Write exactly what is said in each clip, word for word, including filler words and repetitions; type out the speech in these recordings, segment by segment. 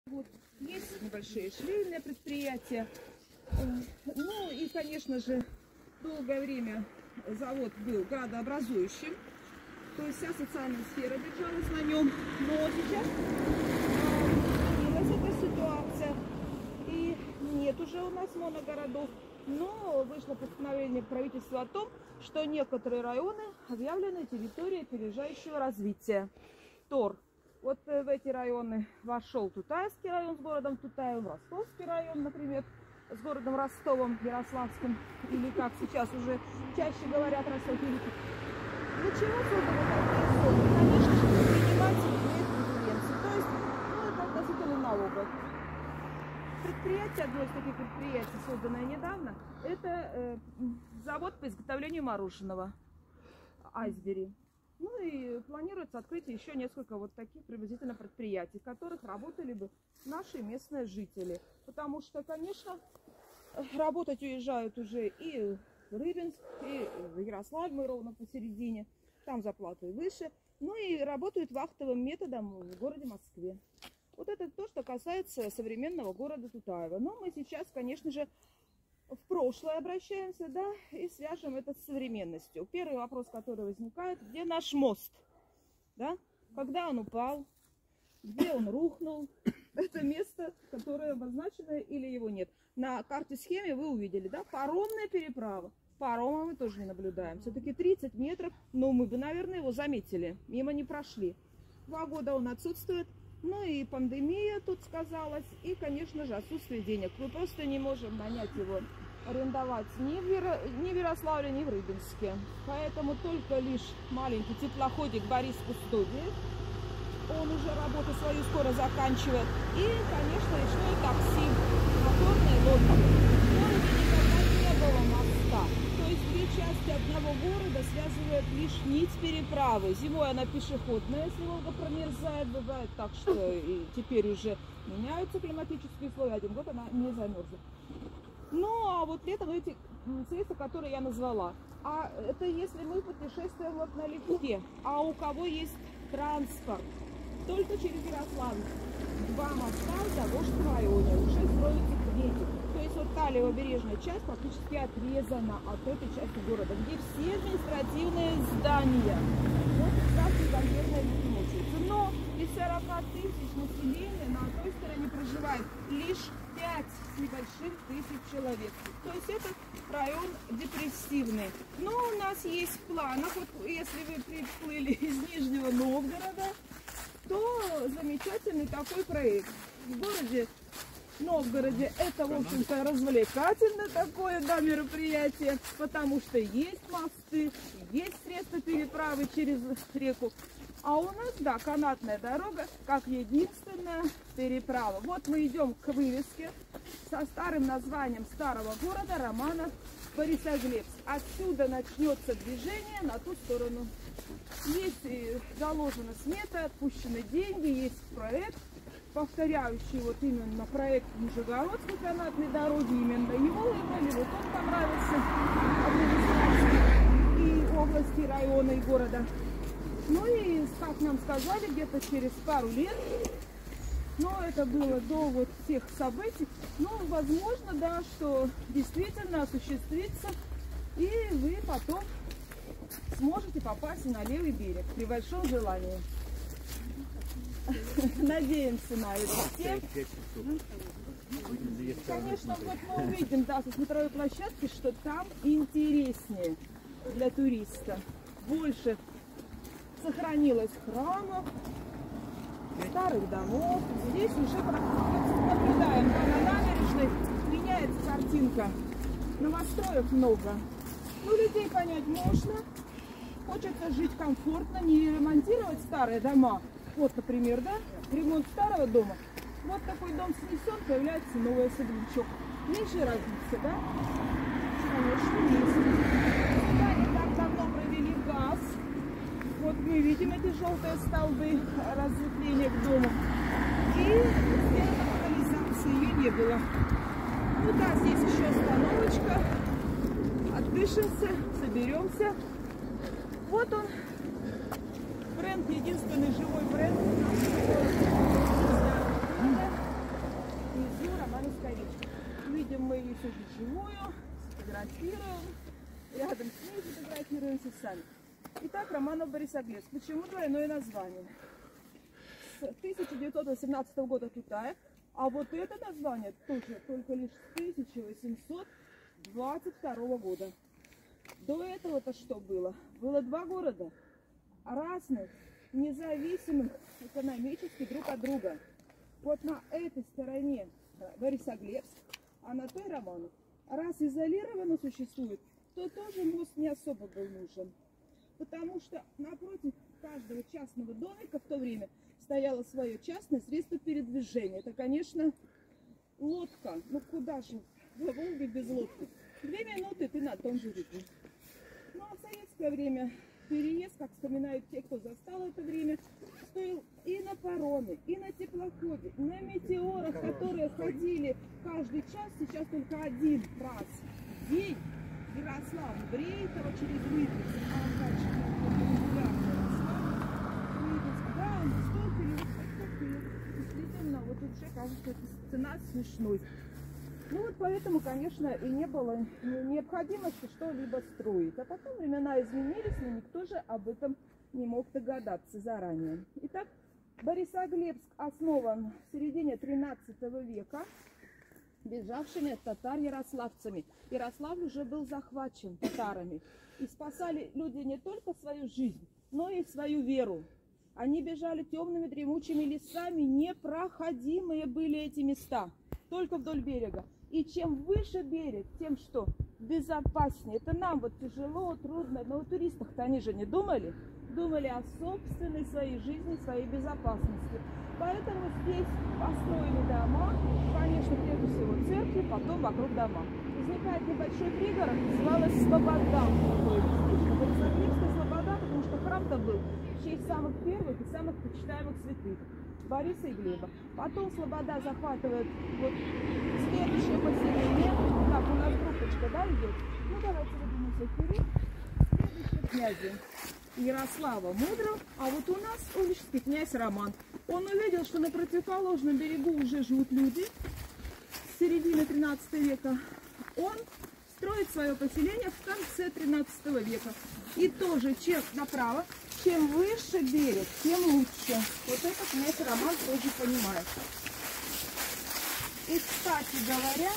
Вот. Есть небольшие швейные предприятия. Ну и, конечно же, долгое время завод был градообразующим. То есть вся социальная сфера держалась на нем. Но сейчас изменилась эта ситуация. И нет уже у нас моногородов. Но вышло постановление правительства о том, что некоторые районы объявлены территорией опережающего развития. ТОР. Вот в эти районы вошел Тутаевский район с городом Тутаевым, Ростовский район, например, с городом Ростовом, Ярославским, или как сейчас уже чаще говорят, Ростов-Великий. Для чего созданы такие зоны? Конечно же, предприниматель имеет преференции, то есть, ну, это относительно налогов. Предприятие, одно из таких предприятий, созданное недавно, это э, завод по изготовлению мороженого Айсбери. Ну и планируется открытие еще несколько вот таких приблизительно предприятий, в которых работали бы наши местные жители. Потому что, конечно, работать уезжают уже и в Рыбинск, и в Ярославль, мы ровно посередине, там зарплаты выше. Ну и работают вахтовым методом в городе Москве. Вот это то, что касается современного города Тутаева. Но мы сейчас, конечно же, в прошлое обращаемся, да, и свяжем это с современностью. Первый вопрос, который возникает: где наш мост? Да? Когда он упал? Где он рухнул? Это место, которое обозначено, или его нет. На карте-схеме вы увидели, да, паромная переправа. Парома мы тоже не наблюдаем. Все-таки тридцать метров, но мы бы, наверное, его заметили. Мимо не прошли. Два года он отсутствует. Ну и пандемия тут сказалась, и, конечно же, отсутствие денег. Мы просто не можем нанять его, арендовать ни в, Яро... ни в Ярославле, ни в Рыбинске. Поэтому только лишь маленький теплоходик Борис Кустодиев, он уже работу свою скоро заканчивает. И, конечно, речное такси, моторная лодка. Но никогда не было моста. То есть две части одного города связывает лишь нить переправы. Зимой она пешеходная, если Волга промерзает, бывает так, что и теперь уже меняются климатические условия. Один год она не замерзла. Ну, а вот летом эти средства, которые я назвала. А это если мы путешествуем вот налегке. А у кого есть транспорт? Только через Ярославль. Два моста в Заволжском районе. Уже строятся третий. То есть вот та левобережная часть практически отрезана от этой части города, где все административные здания. Вот как и конкретная мучается. Но из сорока тысяч населения на той стороне проживает лишь пять с небольшим тысяч человек. То есть это район депрессивный. Но у нас есть в планах, вот если вы приплыли из Нижнего Новгорода, то замечательный такой проект. В городе Новгороде это, в общем-то, развлекательное такое, да, мероприятие, потому что есть мосты, есть средства переправы через реку. А у нас, да, канатная дорога, как единственная переправа. Вот мы идем к вывеске со старым названием старого города Романа Борисоглебск. Отсюда начнется движение на ту сторону. Есть заложена смета, отпущены деньги, есть проект, повторяющий вот именно проект Нижегородской канатной дороги. Именно его выбрали, вот он понравился администрации и области, района, и города. Ну и, как нам сказали, где-то через пару лет, но это было до вот всех событий, ну, возможно, да, что действительно осуществится, и вы потом сможете попасть на левый берег при большом желании. Надеемся на это все. Конечно, вот мы увидим, да, со смотровой площадки, что там интереснее для туриста. Больше сохранилось храмов, старых домов. Здесь уже наблюдаем, да, на набережной меняется картинка. Новостроек много. Ну, людей понять можно. Хочется жить комфортно, не ремонтировать старые дома. Вот, например, да, ремонт старого дома. Вот такой дом снесен, появляется новый особнячок. Меньше разницы, да? Конечно, есть. Да, не так давно провели газ. Вот мы видим эти желтые столбы разветвления к дому. И сделана канализация, ее не было. Ну да, здесь еще остановочка. Отдышимся, соберемся. Вот он, бренд, единственный живой бренд. мы ее сегодня живую сфотографируем. Рядом с ней фотографируемся сами. Итак, Романов Борисоглебск. Почему двойное название? С тысяча девятьсот восемнадцатого года Китая, а вот это название тоже только лишь с тысяча восемьсот двадцать второго года. До этого-то что было? Было два города, разных, независимых экономически друг от друга. Вот на этой стороне Борисоглебск, а на той Романов. Раз изолированно существует, то тоже мост не особо был нужен. Потому что напротив каждого частного домика в то время стояло свое частное средство передвижения. Это, конечно, лодка. Ну куда же в Волге без лодки? Две минуты ты на том же реке. Ну а в советское время переезд, как вспоминают те, кто застал это время, стоил и на пароме, и на теплоходе, на метеорах, которые ходили каждый час, сейчас только один раз в день. Ярослав Брейтова через Липецк, а дальше Липецк, да, столько лет, столько лет, действительно, вот уже кажется, эта цена смешной. Ну вот поэтому, конечно, и не было необходимости что-либо строить. А потом времена изменились, но никто же об этом не мог догадаться заранее. Итак, Борисоглебск основан в середине тринадцатого века бежавшими от татар ярославцами. Ярославль уже был захвачен татарами. И спасали люди не только свою жизнь, но и свою веру. Они бежали темными дремучими лесами, непроходимые были эти места, только вдоль берега. И чем выше берег, тем что безопаснее. Это нам вот тяжело, трудно, но у туристов-то они же не думали. Думали о собственной своей жизни, своей безопасности. Поэтому здесь построили дома, конечно, прежде всего церкви, потом вокруг дома. Возникает небольшой пригород, называлась Слобода. Борисоглебская Слобода, потому что храм-то был в честь самых первых и самых почитаемых святых Бориса и Глеба. Потом Слобода захватывает вот следующее поселение. Так, у нас группочка, да, идет? Ну, давайте выдвинемся вперед. Следующее князи Ярослава Мудрого, а вот у нас уличский князь Роман. Он увидел, что на противоположном берегу уже живут люди с середины тринадцатого века. Он строит свое поселение в конце тринадцатого века. И тоже, чем направо, чем выше берег, тем лучше. Вот это князь Роман тоже понимает. И, кстати говоря,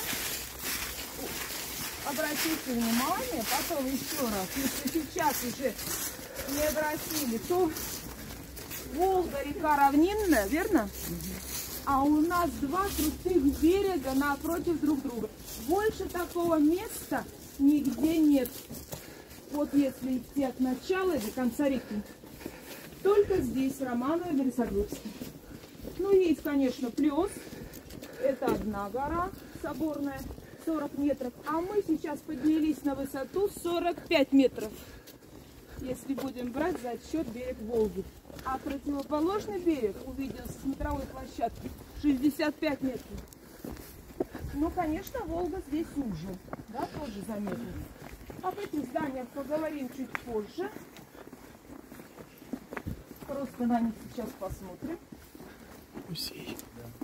обратите внимание, потом еще раз, если сейчас уже не обратили, то Волга река равнинная, верно? А у нас два крутых берега напротив друг друга. Больше такого места нигде нет. Вот если идти от начала до конца реки. Только здесь, Романово и Борисоглебск. Ну, есть, конечно, плюс. Это одна гора соборная, сорок метров. А мы сейчас поднялись на высоту сорок пять метров. Если будем брать за отсчет берег Волги. А противоположный берег увидел с смотровой площадки шестьдесят пять метров. Ну, конечно, Волга здесь уже, да, тоже заметно. Об этих зданиях поговорим чуть позже. Просто на них сейчас посмотрим. Музей.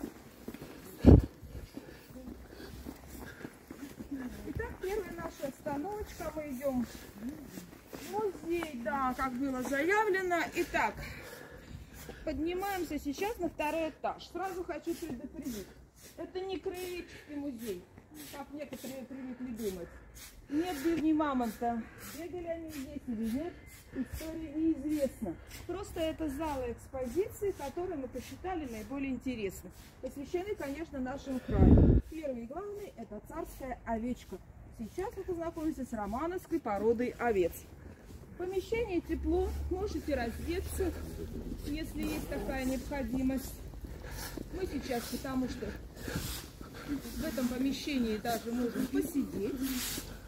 Итак, первая наша остановочка. Мы идем в музей, да, как было заявлено. Итак, поднимаемся сейчас на второй этаж. Сразу хочу предупредить. Это не краеведческий музей, как некоторые привыкли думать. Нет бивни мамонта. Бегали они здесь или нет, история неизвестна. Просто это залы экспозиции, которые мы посчитали наиболее интересны. Посвящены, конечно, нашему краю. Первый и главный – это царская овечка. Сейчас мы познакомимся с романовской породой овец. В помещении тепло, можете раздеться, если есть такая необходимость. Мы сейчас, потому что в этом помещении даже можем посидеть.